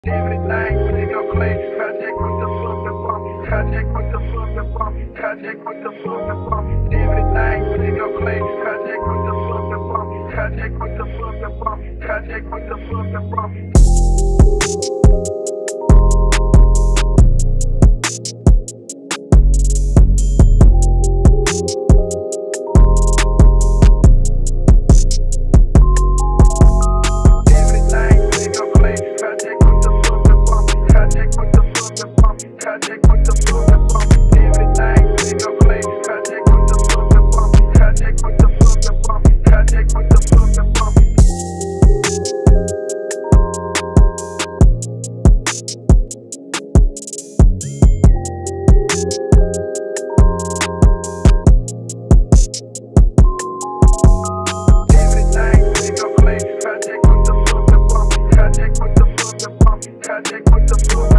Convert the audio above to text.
Everything really go crazy. Contact with the fuck the bump. Contact with the fuck the bump. Contact with the fuck the bump. Everything really go crazy. Contact with the fuck the bump. Contact with the fuck the bump. Contact with the fuck the bump. Contact with the